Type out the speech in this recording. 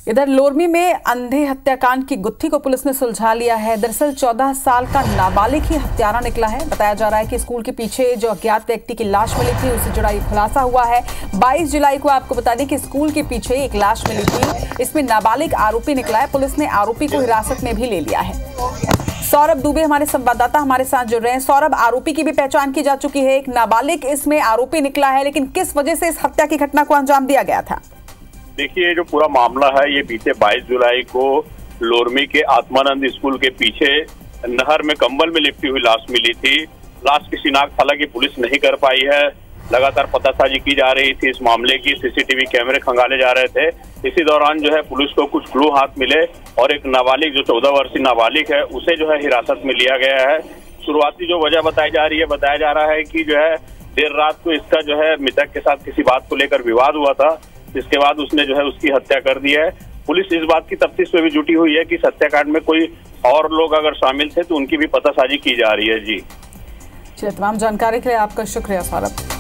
इधर लोरमी में अंधे हत्याकांड की गुत्थी को पुलिस ने सुलझा लिया है। दरअसल 14 साल का नाबालिग ही हत्यारा निकला है। बताया जा रहा है कि स्कूल के पीछे जो अज्ञात व्यक्ति की लाश मिली थी उससे जुड़ा ये खुलासा हुआ है। 22 जुलाई को आपको बता दें कि स्कूल के पीछे एक लाश मिली थी, इसमें नाबालिग आरोपी निकला है। पुलिस ने आरोपी को हिरासत में भी ले लिया है। सौरभ दुबे हमारे संवाददाता हमारे साथ जुड़ रहे हैं। सौरभ, आरोपी की भी पहचान की जा चुकी है, एक नाबालिग इसमें आरोपी निकला है, लेकिन किस वजह से इस हत्या की घटना को अंजाम दिया गया था? देखिए, जो पूरा मामला है ये बीते 22 जुलाई को लोरमी के आत्मानंद स्कूल के पीछे नहर में कंबल में लिपटी हुई लाश मिली थी। लाश की शिनाख्त हालांकि पुलिस नहीं कर पाई है। लगातार पतासाजी की जा रही थी इस मामले की, सीसीटीवी कैमरे खंगाले जा रहे थे। इसी दौरान जो है पुलिस को कुछ क्लू हाथ मिले और एक नाबालिग जो 14 वर्षीय नाबालिग है उसे जो है हिरासत में लिया गया है। शुरुआती जो वजह बताई जा रही है, बताया जा रहा है कि जो है देर रात को इसका जो है मृतक के साथ किसी बात को लेकर विवाद हुआ था, जिसके बाद उसने जो है उसकी हत्या कर दी है। पुलिस इस बात की तफ्तीश में भी जुटी हुई है कि इस हत्याकांड में कोई और लोग अगर शामिल थे तो उनकी भी पतासाजी की जा रही है। जी, तमाम जानकारी के लिए आपका शुक्रिया सौरभ।